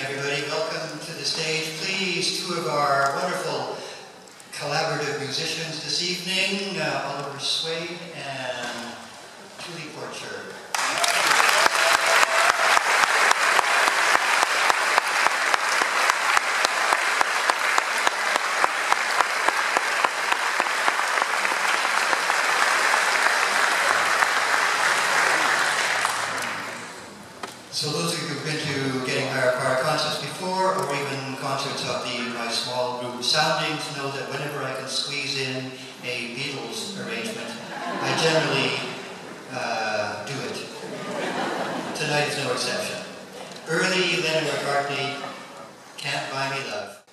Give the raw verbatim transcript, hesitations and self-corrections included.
everybody. Welcome to the stage. Please, two of our wonderful collaborative musicians this evening, uh, Oliver Swade and Julie Porcher. So those of you who've been to Getting Higher Power concerts before, or even concerts of the my small group soundings, know that whenever I can squeeze in a Beatles arrangement, I generally uh, do it. Tonight is no exception. Early Lennon and McCartney, Can't Buy Me Love.